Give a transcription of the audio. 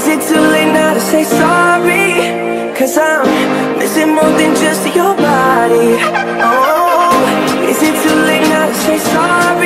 Is it too late now to say sorry? 'Cause I'm missing more than just your body. Oh, is it too late now to say sorry?